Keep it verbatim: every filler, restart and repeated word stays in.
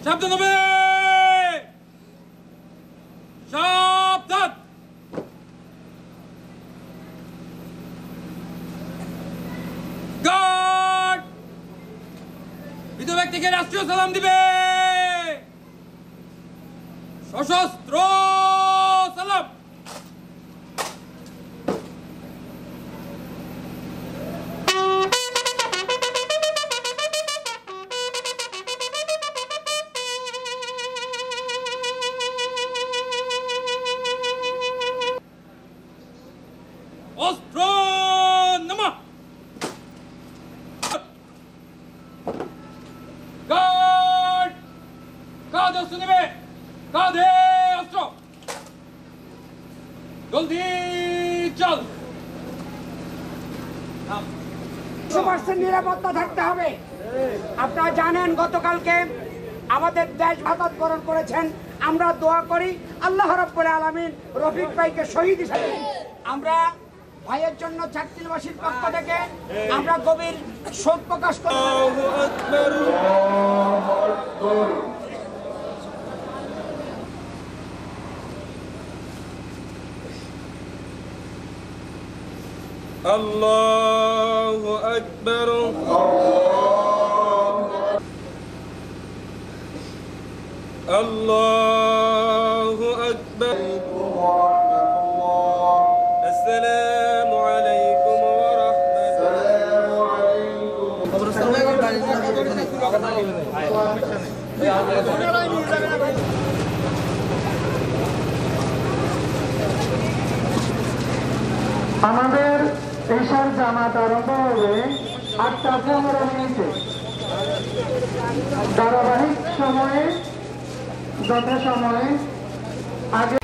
সাবধান হবে, সাবধান। গার্ড, মৃত ব্যক্তিকে রাষ্ট্রীয় সালাম দিবে। সশস্ত্র সালাম। অস্ত্র নামা। গার্ড, কাঁধে অস্ত্র নেবে, কাঁধে অস্ত্র। জলদি চল। নিরাপত্তা থাকতে হবে। আপনারা জানেন গতকালকে আমাদের দেশ ভারতবরণ করেছেন। আমরা দোয়া করি আল্লাহ রাব্বুল আলামিন রফিক ভাইকে শহীদ হিসেবে। আমরা ভাইয়ের জন্য চাকতিলবাসীর পক্ষ থেকে আমরা গভীর শোক প্রকাশ করি। আল্লাহু আকবার। আল্লাহু আকবার। আসসালামু আলাইকুম ওয়া রাহমাতুল্লাহ। আমাদের ঈশার জামাত আরম্ভ হবে আটটা পনেরো মিনিটে। ধারাবাহিক সময়ে যথাসময়ে আগে